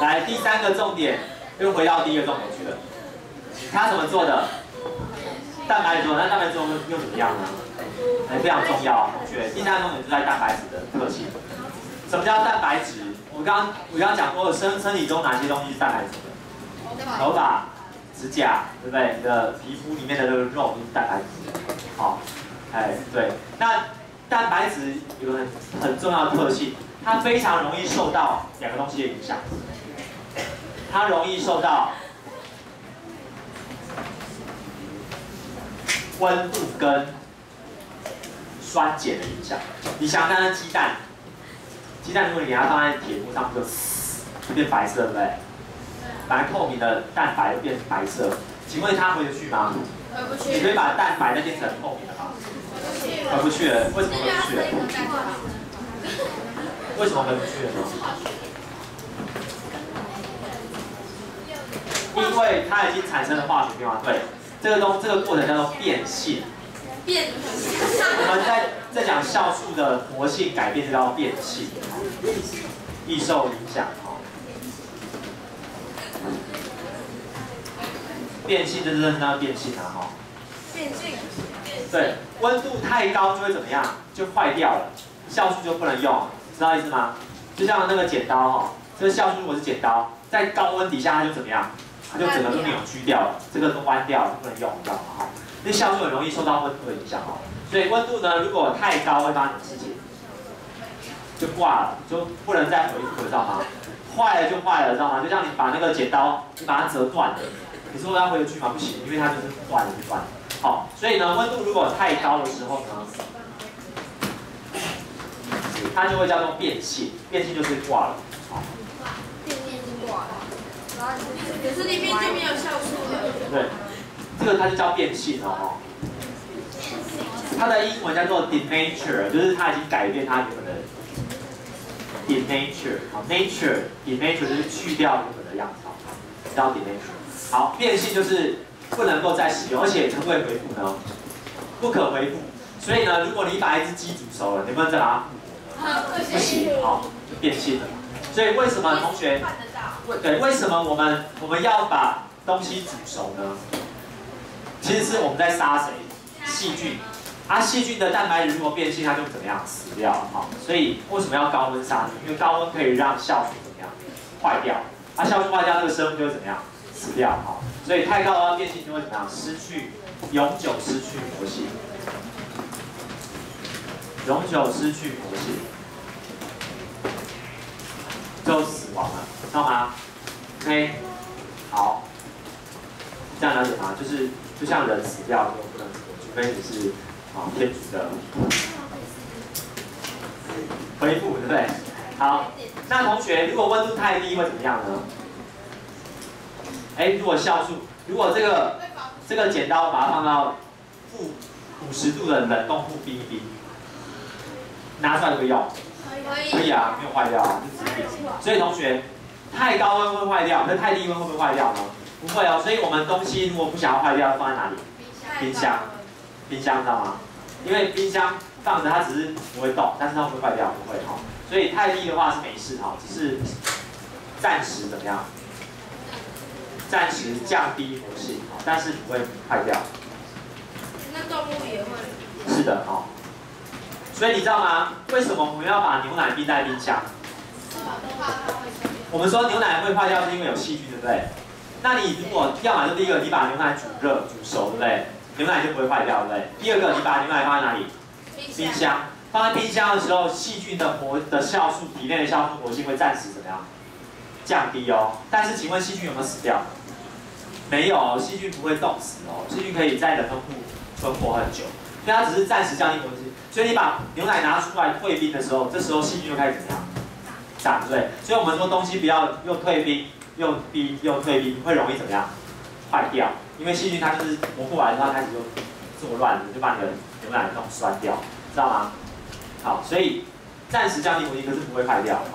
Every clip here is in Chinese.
来，第三个重点又回到第一个重点去了。它怎么做的？蛋白质做的，那蛋白质又怎么样呢？非常重要，同学。第三个重点就在蛋白质的特性。什么叫蛋白质？我刚刚讲过，身体中哪些东西是蛋白质的？头发、指甲，对不对？你的皮肤里面的这个肉都是蛋白质。好，对。那蛋白质有个很重要的特性，它非常容易受到两个东西的影响。它容易受到温度跟酸碱的影响。你想想看，鸡蛋如果你给它放在铁锅上，就变白色，对不对？本来透明的蛋白变白色，请问它回得去吗？ 回不去。 你可以把蛋白再变成透明的吗？回不去了。为什么回不去了？为什么回不去了呢？因为它已经产生了化学变化。对，这个过程叫做变性。我们在讲酵素的活性改变，就叫变性，易受影响。变性就是真的变性啊， 变性。 对，温度太高就会怎么样？就坏掉了，酵素就不能用，知道意思吗？就像那个剪刀这个酵素如果是剪刀，在高温底下它就怎么样？它就整个都扭曲掉了，这个都弯掉了，就不能用，你知道吗？那酵素很容易受到温度的影响所以温度呢，如果太高会发生什么事情？就挂了，就不能再回复，知道吗？坏了就坏了，知道吗？就像你把那个剪刀，你把它折断了，你说要回得去吗？不行，因为它就是断了就断了。好，所以呢，温度如果太高的时候呢，它就会叫做变性，变性就是挂了。 变性就挂了。可是里面就没有酵素了。 对，这个它就叫变性哦。它的英文叫做 denature， 就是它已经改变它原本的 denature。好 ，denature 就是去掉原本的样子，叫 denature。好，变性就是不能够再使用，而且可不可以回复呢？不可回复。所以呢，如果你把一只鸡煮熟了，能不能再把它不行，好，就变性了。所以为什么同学？对，为什么我们要把东西煮熟呢？其实是我们在杀谁？细菌。细菌的蛋白质如果变性，它就怎么样？死掉了。所以为什么要高温杀菌？因为高温可以让酵素怎么样？坏掉。酵素坏掉，那个生物就会怎么样？死掉。所以太高温变性就会怎么样？永久失去活性。永久失去活性，就死亡了，知道吗 ？OK， 好，这样了解吗？就像人死掉就不能活，除非你是天主的恢复，对不对？好，那同学，如果温度太低会怎么样呢？如果酵素，如果这个剪刀把它放到-50度的冷冻库冰一冰，拿出来可不可以用？可以啊，没有坏掉啊，是纸品。所以同学，太高温会坏掉，可是太低温会不会坏掉呢？不会哦。所以我们东西如果不想要坏掉，放在哪里？冰箱，知道吗？因为冰箱放着它只是不会动，但是它会坏掉，不会所以太低的话是没事只是暂时怎么样？暂时降低活性但是不会坏掉。 那动物也会？ 是的所以你知道吗？为什么我们要把牛奶冰在冰箱？我们说牛奶会坏掉是因为有细菌，对不对？那你如果要么就第一个，你把牛奶煮热、煮熟，对不对？牛奶就不会坏掉，对不对？第二个，你把牛奶放在哪里？冰箱。放在冰箱的时候，细菌的酵素，体内的酵素活性会暂时怎么样？降低但是请问细菌有没有死掉？没有，细菌不会冻死细菌可以在冷冻库存活很久，所以它只是暂时降低活性。所以你把牛奶拿出来退冰的时候，这时候细菌就开始怎么样？长，对不对？所以我们说东西不要又退冰又冰又退冰，会容易怎么样？坏掉。因为细菌它就是活过来的话，它开始就作乱了，就把你的牛奶弄酸掉，知道吗？好，所以暂时降低活性，可是不会坏掉。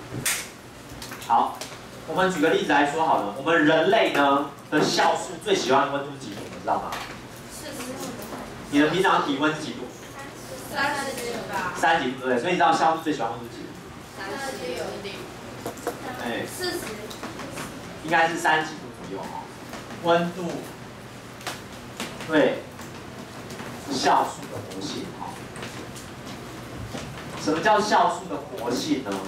好，我们举个例子来说好了，我们人类呢的酵素最喜欢的温度是几度？你知道吗？你的平常体温是几度 ？30几吧。 30几度对不对？所以你知道酵素最喜欢温度几度？ 40有一点。40。 应该是30几度左右哦。温度对酵素的活性哦。什么叫酵素的活性呢？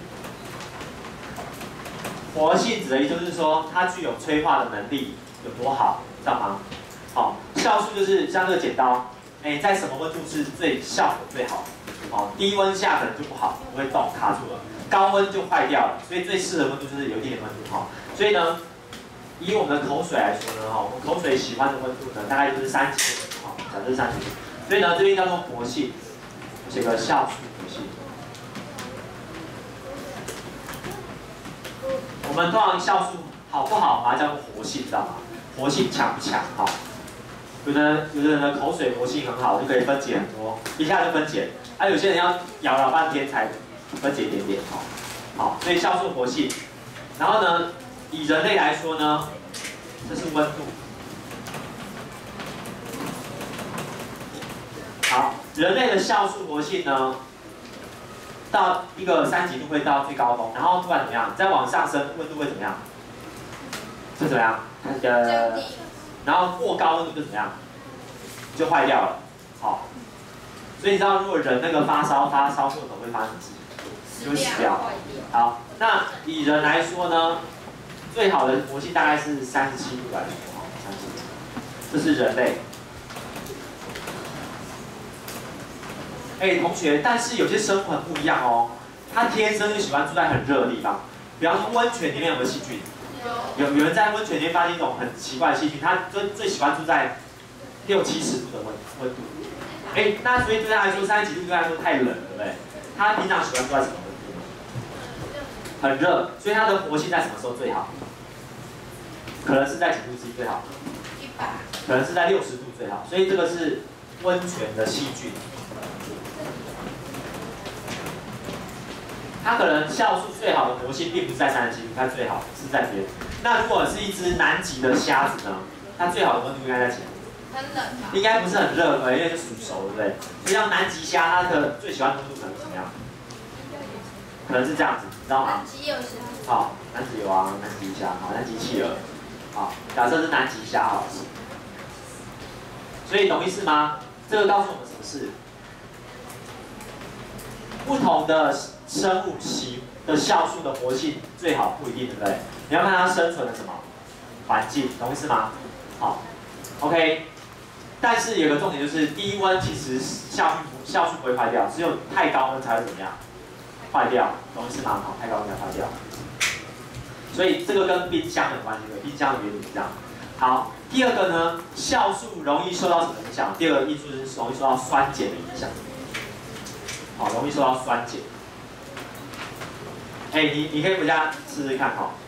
活性指的意思就是说它具有催化的能力有多好，知道吗？好，酵素就是像这个剪刀，在什么温度是效果最好？哦，低温下可能就不好，不会动，卡住了。高温就坏掉了，所以最适合的温度就是有一点点温度哈。所以呢，以我们的口水来说呢，哈，我们口水喜欢的温度呢，大概就是30几度，哈，假设是30度。所以呢，这边叫做活性，写个酵素活性。我们通常酵素好不好，把它叫做活性，知道吗？活性强不强？哈，有的人的口水活性很好，就可以分解很多，一下就分解。有些人要咬半天才分解一点点，好，所以酵素活性。然后呢，以人类来说呢，这是温度。好，人类的酵素活性呢，到一个30几度会到最高峰，然后突然怎么样？再往上升，温度会怎么样？就怎么样？然后过高温度就怎么样？就坏掉了。好，所以你知道如果人那个发烧过头会发生什么事情？就会死掉。好，那以人来说呢，最好的活性大概是37度来说，37度，这是人类。同学，但是有些生物很不一样哦，它天生就喜欢住在很热的地方。比方说温泉里面有没有细菌？有人在温泉里面发现一种很奇怪的细菌，它最喜欢住在60、70度的温度。那所以对他来说30几度对他来说太冷了，对不对？他平常喜欢住在什么温度？很热，所以它的活性在什么时候最好？可能是在几度 C 最好？可能是在60度最好。所以这个是温泉的细菌。它可能酵素最好的活性并不是在37度，它最好是在别的。那如果是一只南极的虾子呢？它最好的温度应该在几度？ 很冷吧？ 应该不是很热，因为是属熟，对不对？就像南极虾，它的最喜欢的温度可能是怎么样？可能是这样子，你知道吗？ 南极有什么？ 好，南极有啊，南极虾，好，南极企鹅，好，假设是南极虾好了。所以懂意思吗？这个告诉我们什么事？不同的生物的酵素的活性最好不一定，对不对？你要看它生存的什么环境，懂意思吗？好 ，OK。但是有个重点就是低温其实酵素不会坏掉，只有太高温才会怎么样坏掉，懂意思吗？好，太高温才坏掉。所以这个跟冰箱有关系的，冰箱的原理是这样。好，第二个呢，酵素容易受到什么影响？第二个因素是容易受到酸碱的影响。好，容易受到酸碱。你可以回家试试看哈。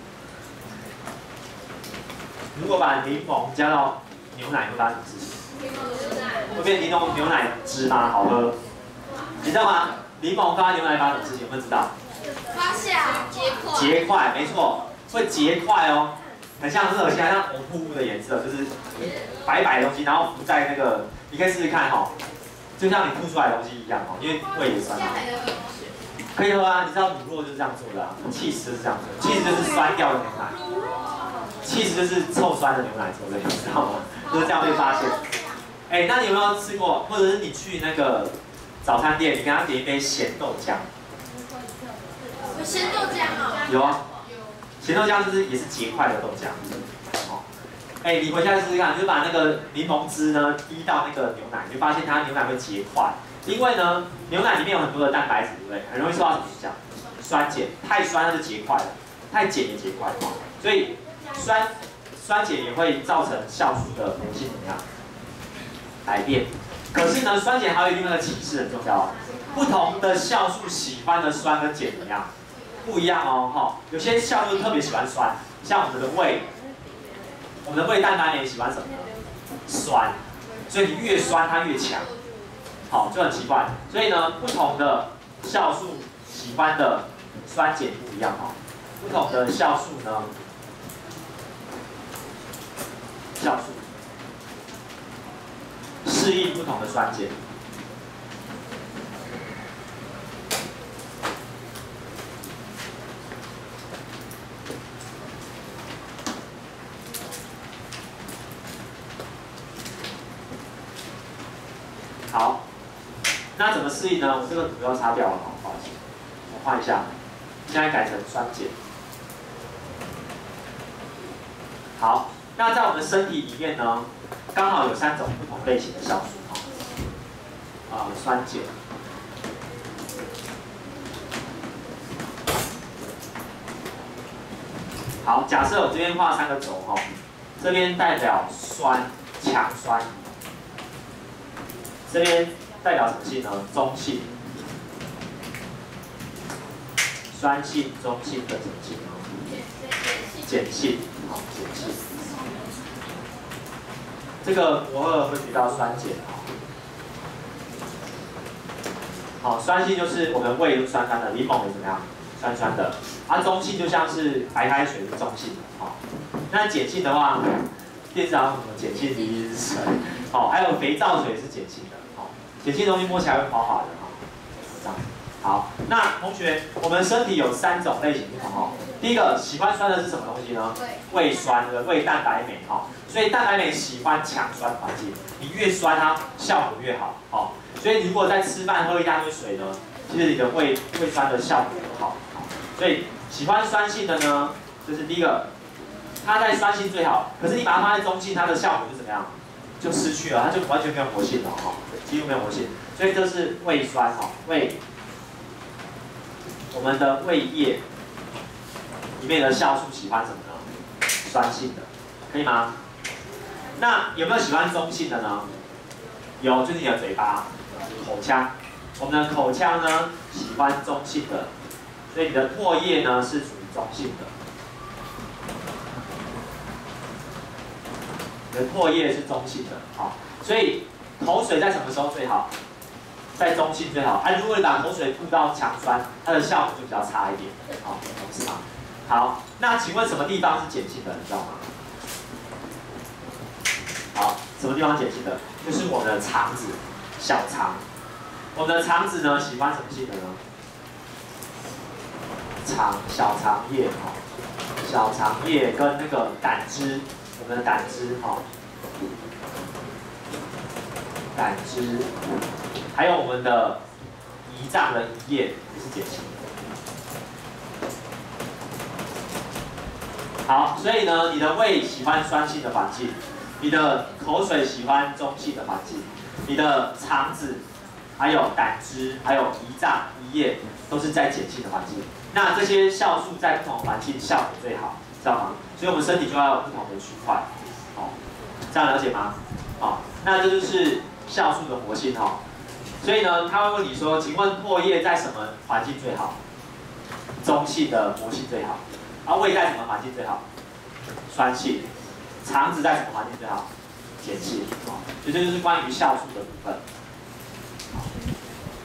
如果把柠檬加到牛奶，会发生什么事情？会变牛奶汁吗？好喝？你知道吗？柠檬放在牛奶发生什么事情？有没有知道？ 发酵结块，没错，会结块哦，很像很恶心，像呕吐物的颜色，就是白白的东西，然后浮在那个，你可以试试看哈，就像你吐出来的东西一样哦，因为胃也酸嘛。可以喝啊，你知道乳酪就是这样做的啊，cheese就是这样做，cheese就是酸掉的牛奶，cheese就是臭酸的牛奶做的，你知道吗？就是这样被发现。那你有没有吃过，或者是你去那个早餐店，你给他点一杯咸豆浆？ 有咸豆浆哦。 有啊。咸豆浆就是也是结块的豆浆。哦。你回家试试看，就是把那个柠檬汁呢滴到那个牛奶，你就发现它牛奶会结块。因为呢，牛奶里面有很多的蛋白质，对不对？很容易受到什么影响？酸碱，太酸它就结块了，太碱也结块。所以酸碱也会造成酵素的活性怎么样？改变。可是呢，酸碱还有另外一个启示很重要哦。不同的酵素喜欢的酸跟碱怎么样？不一样哦，有些酵素特别喜欢酸，像我们的胃，我们的胃蛋白酶喜欢什么呢？酸，所以你越酸它越强。好，就很奇怪。所以呢，不同的酵素喜欢的酸碱不一样哈。不同的酵素呢，适应不同的酸碱。 好，那怎么适应呢？我这个图要擦掉了，不好意思，我换一下，现在改成酸碱。好，那在我们身体里面呢，刚好有3种不同类型的酵素酸碱。好，假设我这边画3个轴这边代表酸，强酸。这边代表什么性呢？中性。酸性、中性的什么性呢？碱性。好，碱性。这个国2会学到酸碱好，酸性就是我们胃是酸酸的，柠檬也怎么样？酸酸的。中性就像是白开水是中性的那碱性的话，电视上有什么碱性离子水？还有肥皂水是碱性的。碱性东西摸起来会滑滑的这样。好，那同学，我们身体有3种类型第一个喜欢酸的是什么东西呢？胃酸的胃蛋白酶所以蛋白酶喜欢强酸环境，你越酸它效果越好所以如果在吃饭喝一大堆水呢，其实你的胃酸的效果很好所以喜欢酸性的呢，就是第一个，它在酸性最好，可是你把它放在中性，它的效果就怎么样？就失去了，它就完全没有活性了几乎没有活性，所以这是胃酸我们的胃液里面的酵素喜欢什么呢？酸性的，可以吗？那有没有喜欢中性的呢？有，就是你的嘴巴、口腔。我们的口腔呢喜欢中性的，所以你的唾液呢是属于中性的。你的唾液是中性的，所以口水在什么时候最好？在中性最好。如果你把口水吐到强酸，它的效果就比较差一点，懂是吗？好，那请问什么地方是碱性的？你知道吗？好，什么地方碱性的？就是我们的肠子、小肠。我们的肠子呢喜欢什么性的呢？小肠液小肠液跟那个胆汁，我们的胆汁胆汁，还有我们的胰脏的胰液也是碱性的。好，所以呢，你的胃喜欢酸性的环境，你的口水喜欢中性的环境，你的肠子、还有胆汁、还有胰脏、胰液都是在碱性的环境。那这些酵素在不同环境效果最好，知道吗？所以我们身体就要有不同的区块，这样了解吗？那这就是酵素的活性所以呢，他会问你说，请问唾液在什么环境最好？中性的活性最好。胃在什么环境最好？酸性。肠子在什么环境最好？碱性。所以这就是关于酵素的部分。